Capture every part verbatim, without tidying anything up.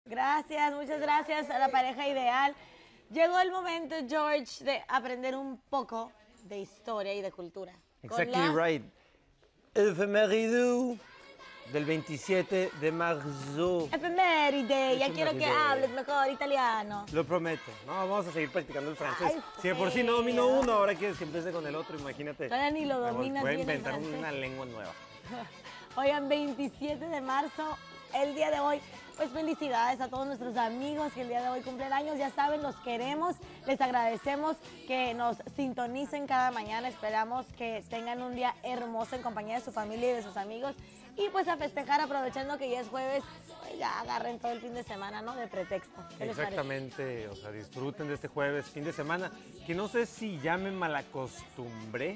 Gracias, muchas gracias a la pareja ideal. Llegó el momento, George, de aprender un poco de historia y de cultura. Exactly la... right. Efeméridu del veintisiete de marzo. Efeméride, ya quiero que hables mejor italiano. Lo prometo. No, vamos a seguir practicando el francés. Ay, si de por sí no domino uno, ahora quieres que empiece con el otro, imagínate. Todavía ni lo dominas Voy a bien el inventar francés. una lengua nueva. Oigan, veintisiete de marzo, el día de hoy. Pues felicidades a todos nuestros amigos que el día de hoy cumplen años. Ya saben, los queremos. Les agradecemos que nos sintonicen cada mañana. Esperamos que tengan un día hermoso en compañía de su familia y de sus amigos. Y pues a festejar, aprovechando que ya es jueves, pues ya agarren todo el fin de semana, ¿no? De pretexto. ¿Qué les parece? Exactamente, o sea, disfruten de este jueves, fin de semana, que no sé si ya me malacostumbré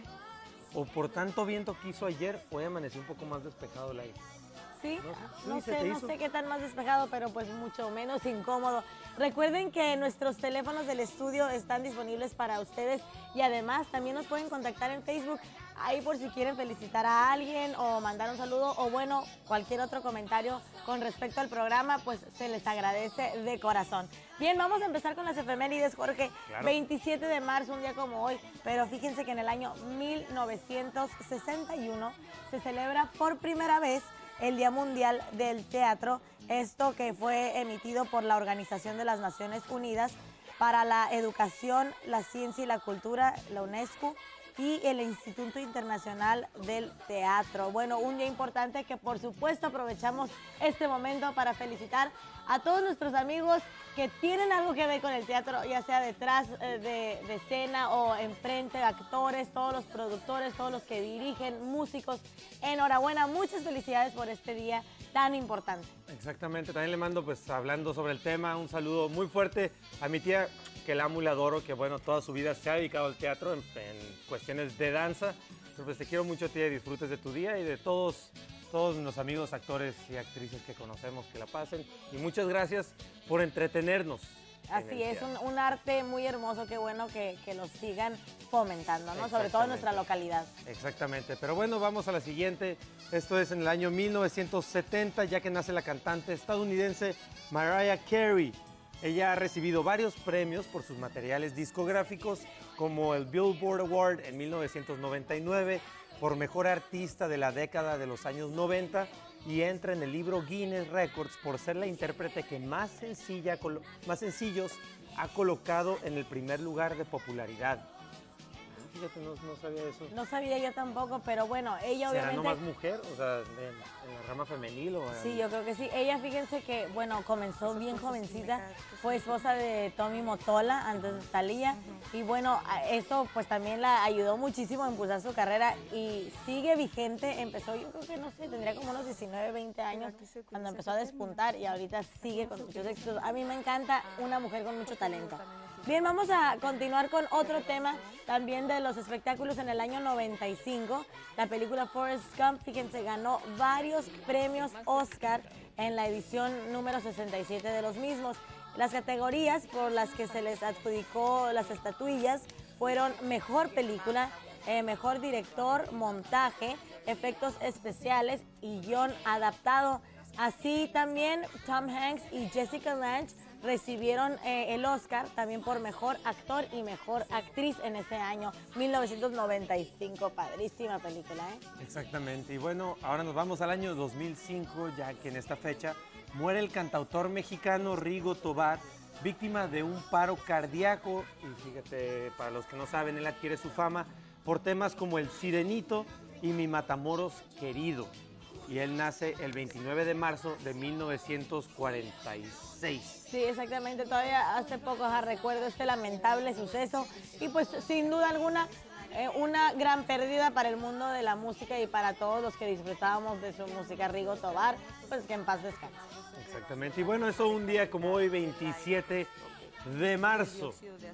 o por tanto viento que hizo ayer, hoy amaneció un poco más despejado el aire. Sí, no, no sí, sé, no hizo? sé qué tan más despejado, pero pues mucho menos incómodo. Recuerden que nuestros teléfonos del estudio están disponibles para ustedes y además también nos pueden contactar en Facebook, ahí por si quieren felicitar a alguien o mandar un saludo o bueno, cualquier otro comentario con respecto al programa, pues se les agradece de corazón. Bien, vamos a empezar con las efemérides, Jorge. Claro. veintisiete de marzo, un día como hoy, pero fíjense que en el año mil novecientos sesenta y uno se celebra por primera vez el Día Mundial del Teatro, esto que fue emitido por la Organización de las Naciones Unidas para la Educación, la Ciencia y la Cultura, la UNESCO, y el Instituto Internacional del Teatro. Bueno, un día importante que por supuesto aprovechamos este momento para felicitar a todos nuestros amigos que tienen algo que ver con el teatro, ya sea detrás de, de escena o enfrente, actores, todos los productores, todos los que dirigen, músicos. Enhorabuena, muchas felicidades por este día tan importante. Exactamente, también le mando, pues hablando sobre el tema, un saludo muy fuerte a mi tía, que la amo y la adoro, que bueno, toda su vida se ha dedicado al teatro en, en cuestiones de danza. Pero pues te quiero mucho, tía, y disfrutes de tu día y de todos, todos los amigos, actores y actrices que conocemos, que la pasen. Y muchas gracias por entretenernos. Así es, un, un arte muy hermoso, qué bueno que, que lo sigan fomentando, ¿no? Sobre todo en nuestra localidad. Exactamente, pero bueno, vamos a la siguiente. Esto es en el año mil novecientos setenta, ya que nace la cantante estadounidense Mariah Carey. Ella ha recibido varios premios por sus materiales discográficos, como el Billboard Award en mil novecientos noventa y nueve, por Mejor Artista de la década de los años noventa, y entra en el libro Guinness Records por ser la intérprete que más, sencilla, más sencillos ha colocado en el primer lugar de popularidad. Fíjate, no, no sabía eso. No sabía yo tampoco, pero bueno, ella ¿Será obviamente... nomás mujer? O sea, en, en la rama femenil o... En... Sí, yo creo que sí. Ella, fíjense que, bueno, comenzó bien jovencita, fue esposa de Tommy Mottola, antes de Thalía, y bueno, eso pues también la ayudó muchísimo a impulsar su carrera y sigue vigente. Empezó, yo creo que, no sé, tendría como unos diecinueve, veinte años cuando empezó a despuntar y ahorita sigue con muchos éxitos. A mí me encanta una mujer con mucho talento. Bien, vamos a continuar con otro tema también de los espectáculos. En el año noventa y cinco, la película Forrest Gump, fíjense, ganó varios premios Oscar en la edición número sesenta y siete de los mismos. Las categorías por las que se les adjudicó las estatuillas fueron Mejor Película, eh, Mejor Director, Montaje, Efectos Especiales y Guión Adaptado. Así también Tom Hanks y Jessica Lange recibieron eh, el Oscar también por Mejor Actor y Mejor Actriz en ese año, mil novecientos noventa y cinco. Padrísima película, ¿eh? Exactamente. Y bueno, ahora nos vamos al año dos mil cinco, ya que en esta fecha muere el cantautor mexicano Rigo Tobar, víctima de un paro cardíaco. Y fíjate, para los que no saben, él adquiere su fama por temas como El Sirenito y Mi Matamoros Querido. Y él nace el veintinueve de marzo de mil novecientos cuarenta y seis. Sí, exactamente. Todavía hace poco ja, recuerdo este lamentable suceso y pues sin duda alguna eh, una gran pérdida para el mundo de la música y para todos los que disfrutábamos de su música. Rigo Tobar, pues que en paz descanse. Exactamente. Y bueno, eso un día como hoy, veintisiete de marzo.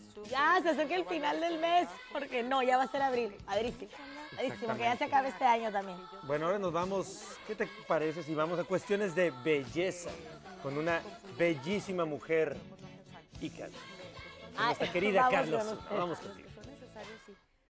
Ya se acerca el final del mes, porque no, ya va a ser abril. Padrísimo, padrísimo, que ya se acabe este año también. Bueno, ahora nos vamos, ¿qué te parece si vamos a cuestiones de belleza? Con una bellísima mujer, Ica, nuestra querida vamos Carlos. con usted. Vamos contigo.